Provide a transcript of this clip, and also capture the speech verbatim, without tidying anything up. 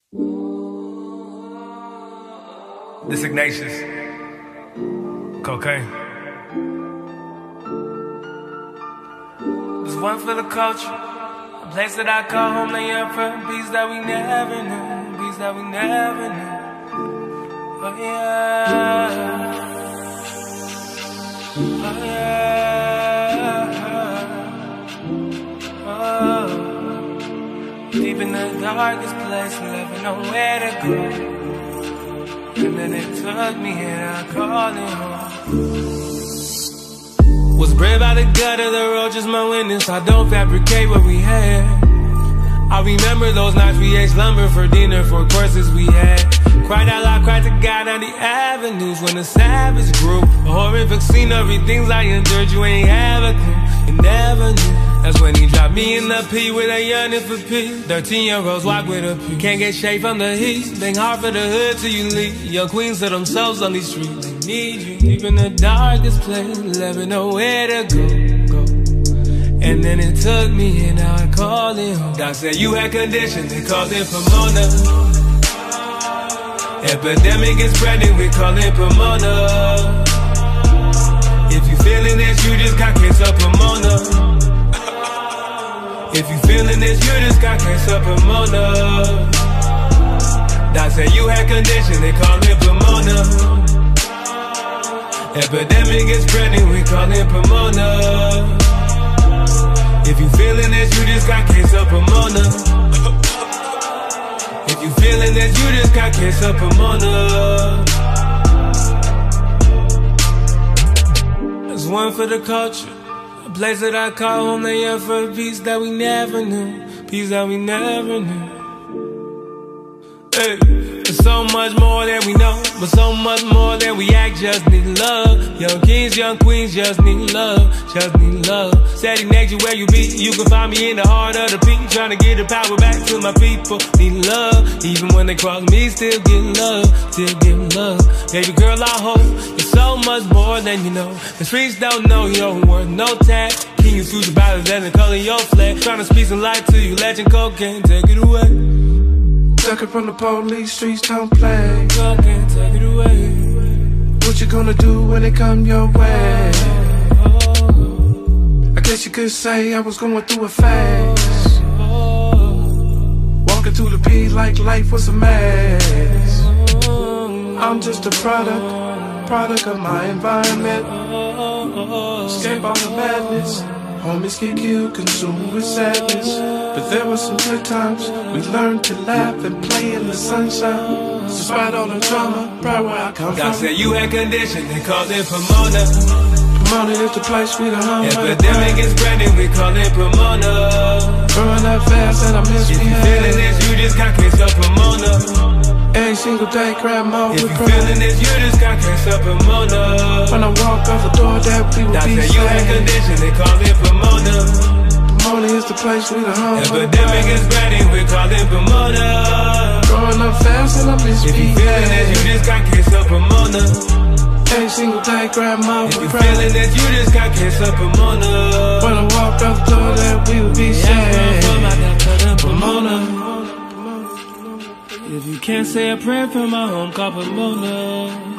This Ignatius, cocaine. This one for the culture, a place that I call home. They yearn for beats that we never knew, beats that we never knew. Oh yeah, oh yeah, oh. Deep in the darkest place, never know where to go. And then it took me and I called it home. Was bred by the gutter, the roaches my witness. I don't fabricate what we had. I remember those nights we ate slumber for dinner, for courses we had. Cried out loud, cried to God on the avenues when the savage grew. A horrific scenery, things I endured, you ain't have a clue, you never knew. That's when he dropped me in the P with a yearning for peace. Thirteen year olds walk with a P. Can't get shade from the heat. Think hard for the hood till you leave. Young queens to themselves on these streets. They need you. Deep in the darkest place, never know where to go, go. And then it took me and now I call it home. Doc said you had conditions, they called it Pomona. Epidemic is spreading, we call it Pomona. If you feeling this, you just got case of Pomona. If you feeling this, you just got case of Pomona. Doc said you had condition, they call it Pomona. Epidemic is spreading, we call it Pomona. If you feeling this, you just got case of Pomona. If you feeling this, you just got case of Pomona. There's one for the culture, a place that I call home. They yearn for peace that we never knew, peace that we never knew. Hey, there's so much more than we know, but so much more than we act. Just need love. Young kings, young queens, just need love, just need love. Steady next to where you be. You can find me in the heart of the peak, trying to get the power back to my people. Need love, even when they cross me, still get love, still get love. Baby girl, I hope it's so much more than you know. The streets don't know your worth, no tag. Can you choose the battles and the color of your flag? Trying to speak some life to you, legend cocaine, take it away. Ducking from the police, streets don't play. Cocaine, take it away. What you gonna do when they come your way? I guess you could say I was going through a phase. Walking through the P like life was a maze. I'm just a product, product of my environment. Escape all the madness. Homies get killed, consumed with sadness. But there were some good times. We learned to laugh and play in the sunshine. Despite all the drama, proud where I come Doc from. said you had condition, they called it Pomona. Pomona is the place we the home. Epidemic is spreading, we call it Pomona. Growing up fast and I miss If me. you feeling this, you just got case of Pomona. Every single day, grab more If with you pride. feeling this, you just got case of Pomona. When I walk out the door, that we will Doc be said you had saved. condition, they call it Pomona. Pomona is the place we the home. Epidemic is spreading, we call it Pomona. Growing up fast and I miss If you me. feeling this, you just got case of Pomona. Every single day, grab more If you with pride. feeling this, you just got case of Pomona. When I walk out the door, that we will be saved. Pomona. If you can't say a prayer from my home, call Pomona.